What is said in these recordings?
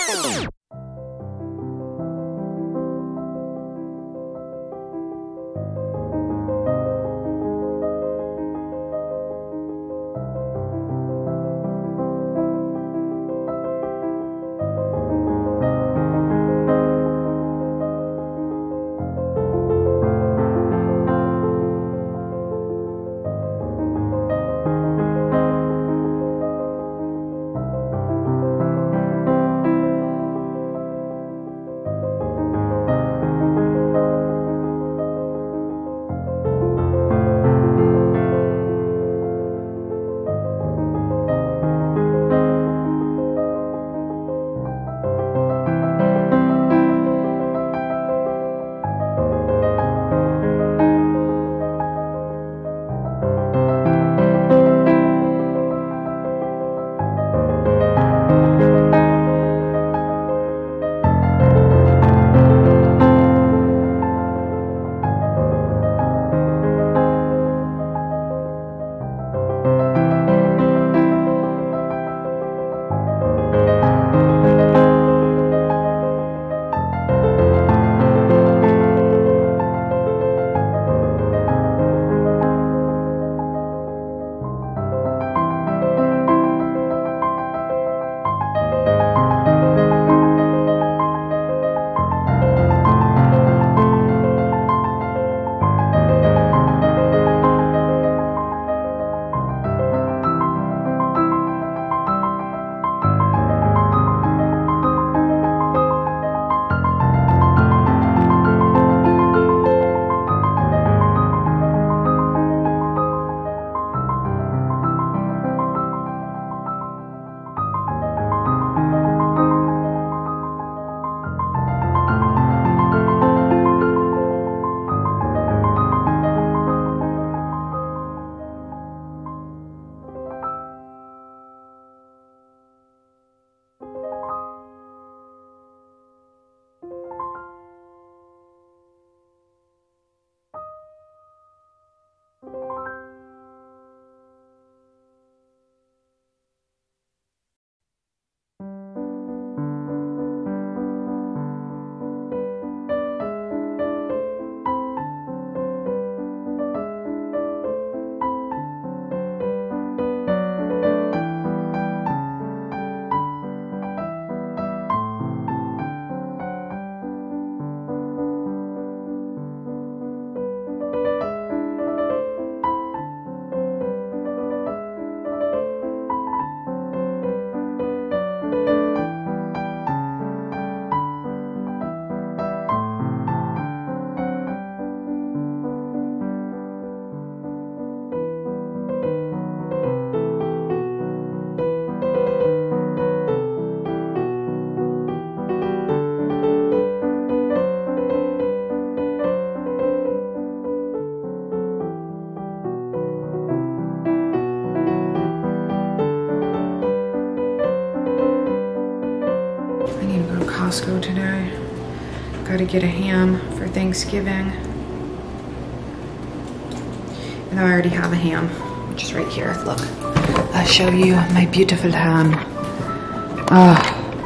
Costco today. Gotta get a ham for Thanksgiving. And I already have a ham, which is right here. Look, I'll show you my beautiful ham. Oh,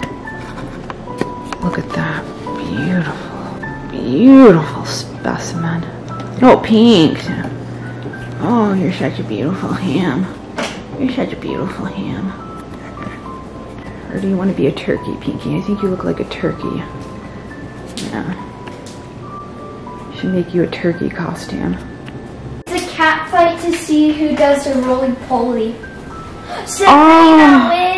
look at that. Beautiful, beautiful specimen. Oh, pink. Oh, you're such a beautiful ham. You're such a beautiful ham. Or do you want to be a turkey, Pinky? I think you look like a turkey. Yeah. Should make you a turkey costume. It's a cat fight to see who does the roly-poly. Sabrina wins!